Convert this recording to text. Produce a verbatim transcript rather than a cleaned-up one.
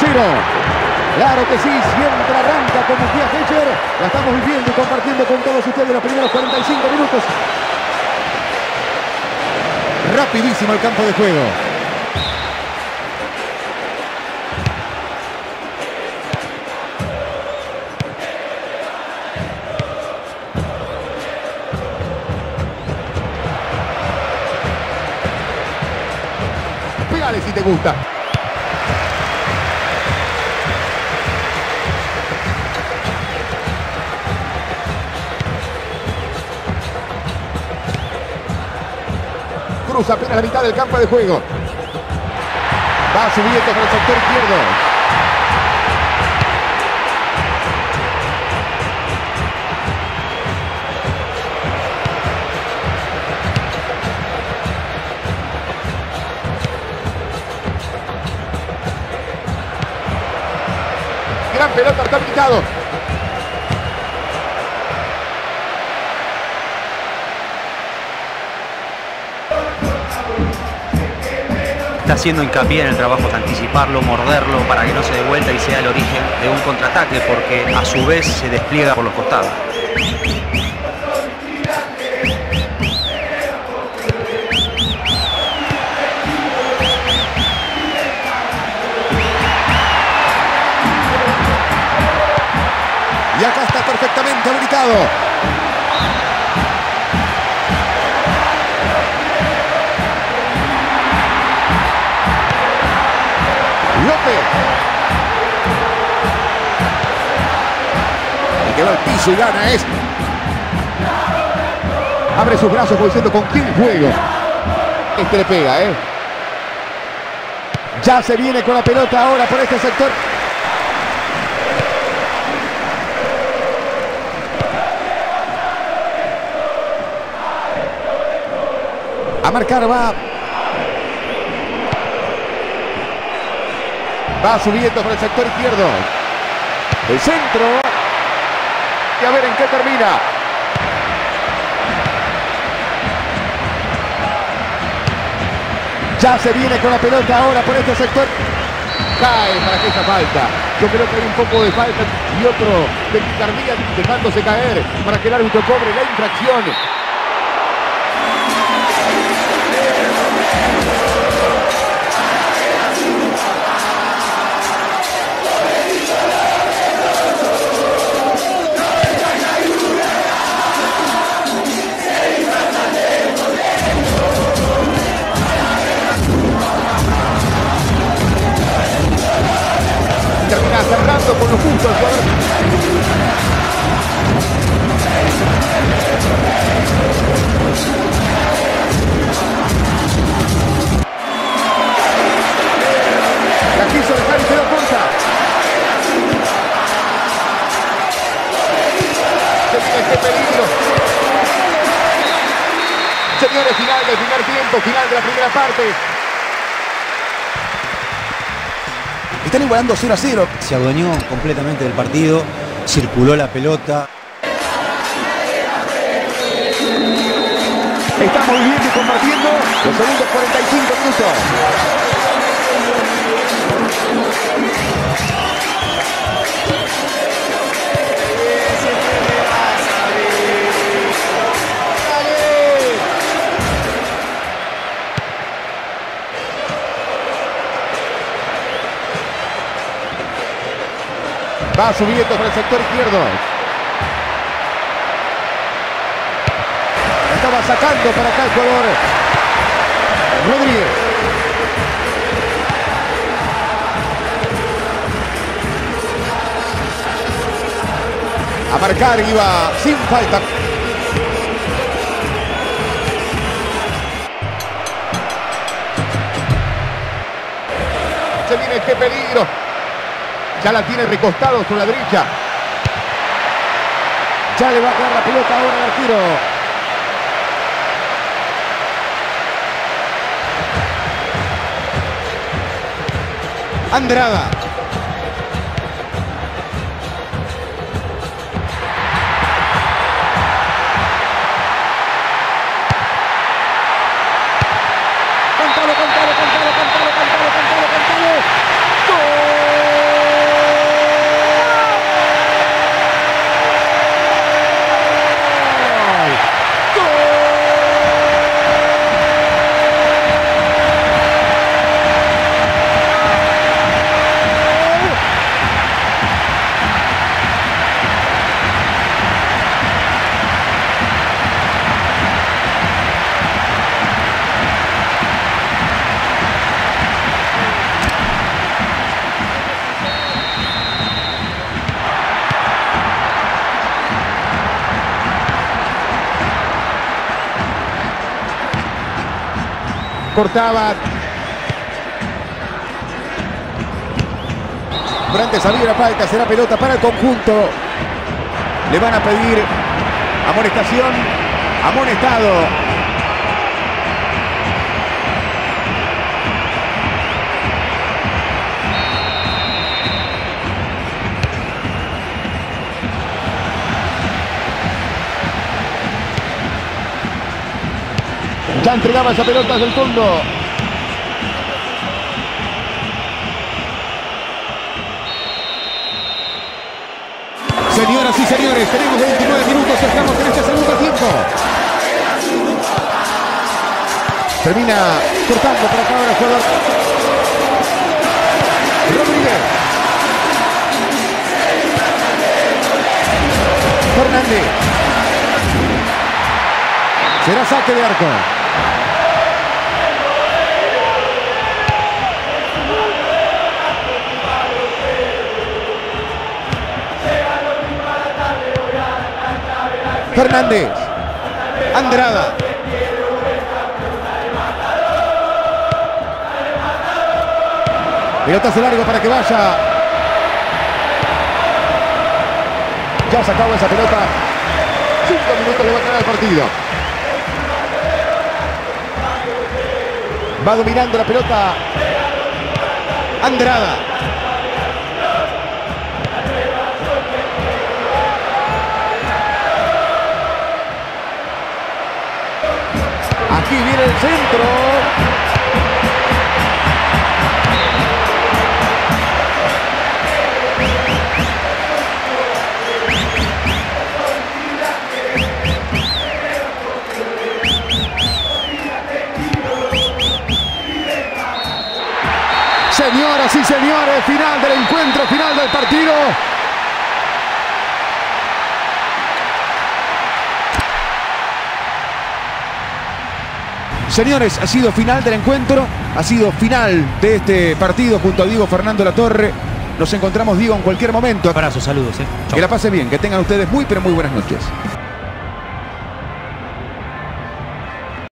cero. Claro que sí, siempre arranca con Mejía Hecher. La estamos viviendo y compartiendo con todos ustedes los primeros cuarenta y cinco minutos. Rapidísimo el campo de juego. Pégale si te gusta. Cruza apenas la mitad del campo de juego. Va subiendo por el sector izquierdo. Gran pelota, está pintado. Está haciendo hincapié en el trabajo de anticiparlo, morderlo para que no se dé vuelta y sea el origen de un contraataque, porque a su vez se despliega por los costados. Y acá está perfectamente habilitado. López. El que va al piso y gana es. Abre sus brazos como diciendo con quién juego. Este le pega, ¿eh? Ya se viene con la pelota ahora por este sector. A marcar va. Va subiendo por el sector izquierdo. El centro. Y a ver en qué termina. Ya se viene con la pelota ahora por este sector. Cae para que esa falta. Yo creo que hay un poco de falta y otro de picardía dejándose caer para que el árbitro cobre la infracción. Termina cerrando con lo justo el jugador. La quiso dejar y se dio cuenta. Se tiene este peligro. Señores, final del primer tiempo, final de la primera parte. Están igualando cero a cero. Se adueñó completamente del partido, circuló la pelota. Estamos viviendo y compartiendo los segundos cuarenta y cinco minutos. Va subiendo por el sector izquierdo. Estaba sacando para acá el jugador Rodríguez. A marcar iba sin falta. Se viene este peligro. Ya la tiene recostado sobre la derecha. Ya le va a dar la pelota ahora al arquero. Andrada. Cantalo, cantalo, cantalo, cantalo, cantalo, cantalo, cantalo. ¡Gol! Cortaba. Brantes sabía la falta, será pelota para el conjunto. Le van a pedir amonestación, amonestado. Ya entregaba esa pelota desde el fondo. Señoras y señores, tenemos veintinueve minutos, estamos en este segundo tiempo. Termina cortando por acá ahora el jugador Rodríguez. Fernández. Será saque de arco. Fernández. Andrada. Pelotazo largo para que vaya. Ya se acabó esa pelota. Cinco minutos le va a ganar el partido. Va dominando la pelota Andrada. Aquí viene el centro. Señoras y señores, final del encuentro, final del partido. Señores, ha sido final del encuentro, ha sido final de este partido junto a Diego Fernando Latorre. Nos encontramos, Diego, en cualquier momento. Abrazos, saludos. Eh. Que la pasen bien, que tengan ustedes muy, pero muy buenas noches.